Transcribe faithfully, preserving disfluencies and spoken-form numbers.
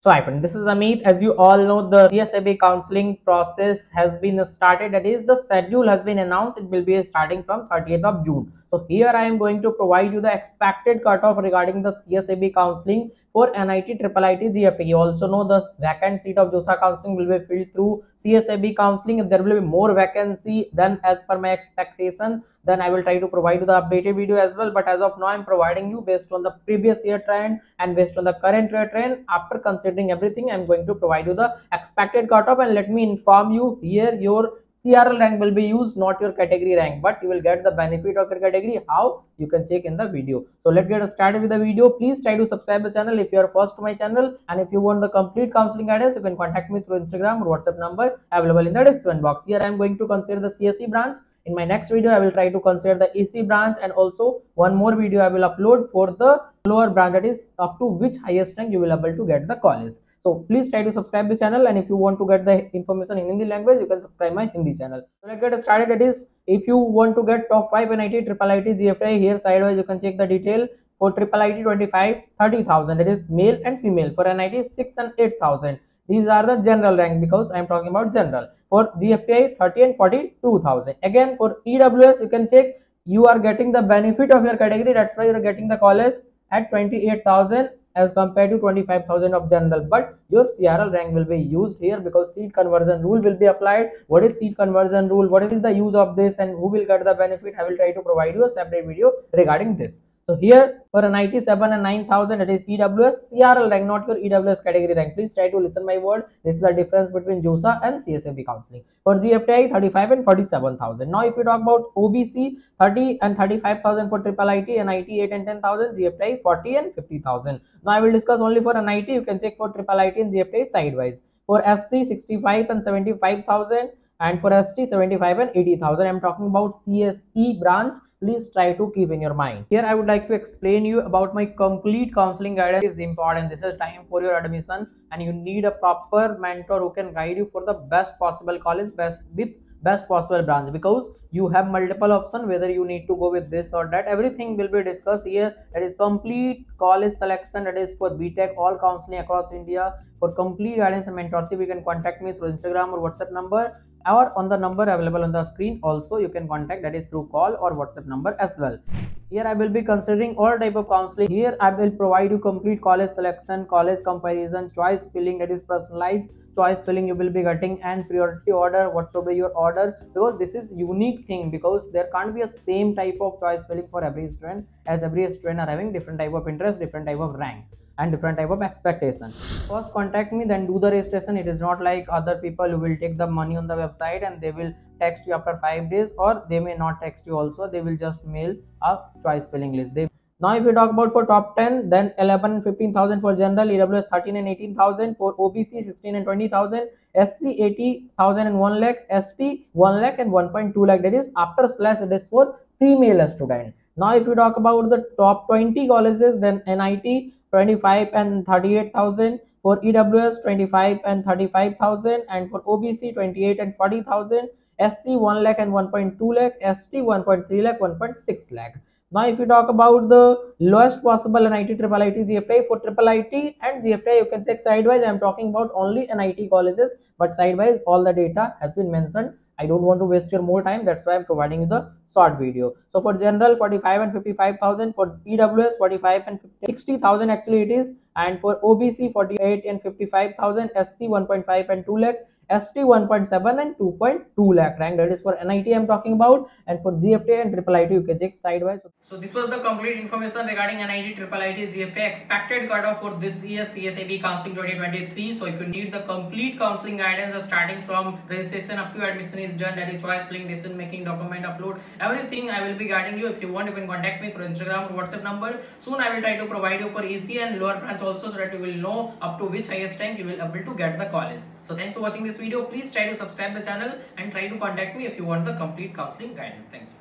So hi friend, this is Amit. As you all know, the C S E B counseling process has been started. That is, the schedule has been announced. It will be starting from thirtieth of June. So here I am going to provide you the expected cutoff regarding the C S E B counseling for N I T, triple I T, G F T. You also know the vacant seat of Csab Counseling will be filled through C S E B counseling. If there will be more vacancy than as per my expectation, then I will try to provide you the updated video as well. But as of now, I'm providing you based on the previous year trend and based on the current year trend. After considering everything, I'm going to provide you the expected cutoff. And let me inform you here, your C R L rank will be used, not your category rank, but you will get the benefit of your category. How? You can check in the video. So let's get started with the video. Please try to subscribe the channel if you are first to my channel, and if you want the complete counseling guidance, you can contact me through Instagram or WhatsApp number available in the description box. Here I am going to consider the C S E branch. In my next video, I will try to consider the E C branch, and also one more video I will upload for the lower branch, that is up to which highest rank you will able to get the college. So please try to subscribe the channel, and if you want to get the information in Hindi language, you can subscribe my Hindi channel. So let's get started. That is, if you want to get top five N I T, triple I T, G F T I, here sidewise you can check the detail. For triple I T twenty-five, thirty thousand, that is male and female. For N I T six and eight thousand. These are the general rank because I am talking about general. For G F T I thirty and forty-two thousand. Again, for E W S you can check, you are getting the benefit of your category. That's why you are getting the college at twenty-eight thousand as compared to twenty-five thousand of general, but your C R L rank will be used here because seat conversion rule will be applied. What is seat conversion rule, what is the use of this, and who will get the benefit, I will try to provide you a separate video regarding this. So here for a ninety-seven and nine thousand, it is E W S C R L rank, not your E W S category rank. Please try to listen my word. This is the difference between JOSA and C S E B counseling. For G F T I thirty-five and forty-seven thousand. Now if you talk about O B C, thirty and thirty-five thousand for triple I T, N I T eight and ten thousand, G F T I forty and fifty thousand. Now I will discuss only for N I T. You can check for triple I T and G F T I sidewise. For S C sixty-five and seventy-five thousand, and for S T seventy-five and eighty thousand. I'm talking about C S E branch. Please try to keep in your mind. Here I would like to explain you about my complete counseling guidance. Is important. This is time for your admission, and you need a proper mentor who can guide you for the best possible college, best with best possible branch, because you have multiple options whether you need to go with this or that. Everything will be discussed here. That is complete college selection, that is for B Tech, all counseling across India. For complete guidance and mentorship, you can contact me through Instagram or WhatsApp number, or on the number available on the screen. Also you can contact, that is through call or WhatsApp number as well. Here I will be considering all type of counseling. Here I will provide you complete college selection, college comparison, choice filling, that is personalized choice filling you will be getting, and priority order, what should be your order, because this is unique thing, because there can't be a same type of choice filling for every student, as every student are having different type of interest, different type of rank, and different type of expectation. First contact me, then do the registration. It is not like other people who will take the money on the website and they will text you after five days, or they may not text you also, they will just mail a choice filling list. They Now if we talk about for top ten, then eleven and fifteen thousand for general, E W S thirteen and eighteen thousand, for O B C sixteen and twenty thousand, S C eighty thousand and one lakh, S T one lakh and one point two lakh. That is after slash it is for female student. Now if you talk about the top twenty colleges, then N I T twenty-five and thirty-eight thousand, for E W S twenty-five and thirty-five thousand, and for O B C twenty-eight and forty thousand, S C one lakh and one point two lakh, S T one point three lakh, one point six lakh. Now if you talk about the lowest possible N I T, triple I T, G F T I, for triple I T and G F T I you can check sidewise. I am talking about only N I T colleges, but sidewise all the data has been mentioned. I don't want to waste your more time, that's why I'm providing you the short video. So for general forty-five and fifty-five thousand, for E W S forty-five and sixty thousand actually it is, and for O B C forty-eight and fifty-five thousand, S C one point five and two lakh, S T one point seven and two point two lakh rank. That is for N I T I'm talking about, and for G F T I and triple I T you can check sidewise. So this was the complete information regarding N I T, triple I T, G F T I expected cutoff for this year C S E B counseling twenty twenty-three. So if you need the complete counseling guidance starting from registration up to admission is done, that is choice filling, decision making, document upload, everything I will be guiding you. If you want, you can contact me through Instagram or WhatsApp number. Soon I will try to provide you for E C and lower branch also, so that you will know up to which highest rank you will able to get the college. So thanks for watching this video. Please try to subscribe the channel and try to contact me if you want the complete counseling guidance. Thank you.